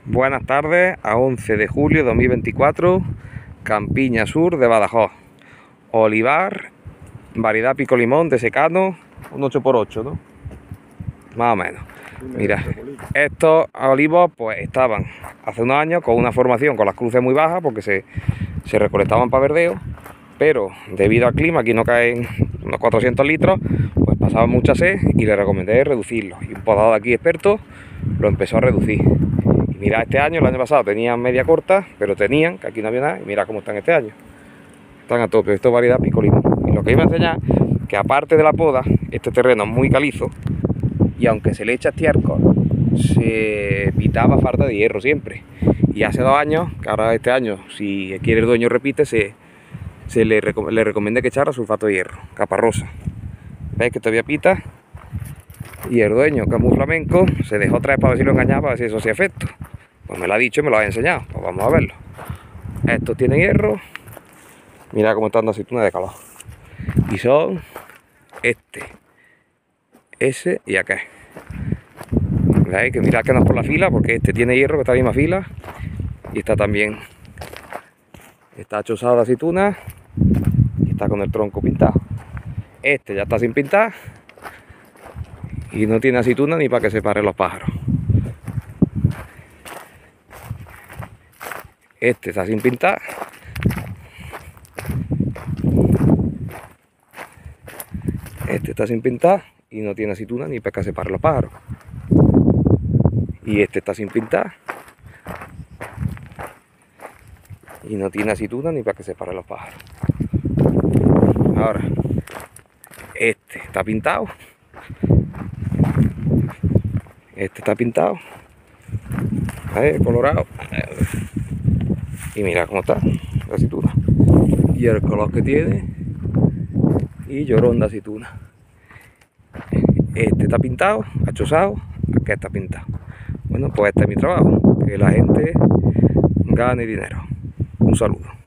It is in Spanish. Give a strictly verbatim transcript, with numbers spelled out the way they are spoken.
Buenas tardes, a once de julio de dos mil veinticuatro, Campiña Sur de Badajoz. Olivar, variedad pico limón de secano, un ocho por ocho, ¿no? Más o menos. Mira, estos olivos pues estaban hace unos años con una formación con las cruces muy bajas porque se, se recolectaban para verdeo, pero debido al clima, aquí no caen unos cuatrocientos litros, pues pasaba mucha sed y le recomendé reducirlo. Y un podador de aquí experto lo empezó a reducir. Y mira, este año, el año pasado tenían media corta, pero tenían, que aquí no había nada, y mira cómo están este año. Están a tope, esto es variedad pico limón. Y lo que iba a enseñar, que aparte de la poda, este terreno es muy calizo, y aunque se le echa estiércol, se pitaba falta de hierro siempre. Y hace dos años, que ahora este año, si quiere el dueño repite, se, se le, recom le recomienda que echara sulfato de hierro, caparrosa. ¿Veis que todavía pita? Y el dueño, que es muy flamenco, se dejó traer para ver si lo engañaba, para ver si eso hacía efecto. Pues me lo ha dicho y me lo ha enseñado, pues vamos a verlo. Estos tienen hierro, mira cómo están las aceitunas de calor. Y son este, ese y aquel. ¿Veis? Que mirad que no es por la fila, porque este tiene hierro, que está en la misma fila. Y está también, está chozado de aceituna y está con el tronco pintado. Este ya está sin pintar y no tiene aceituna ni para que se paren los pájaros. Este está sin pintar. Este está sin pintar y no tiene aceituna ni para que se paren los pájaros. Y este está sin pintar y no tiene aceituna ni para que se paren los pájaros. Ahora, este está pintado. Este está pintado. ¿Ves? Colorado. Y mira cómo está la aceituna. Y el color que tiene. Y llorón de aceituna. Este está pintado, achosado. Aquí está pintado. Bueno, pues este es mi trabajo. Que la gente gane dinero. Un saludo.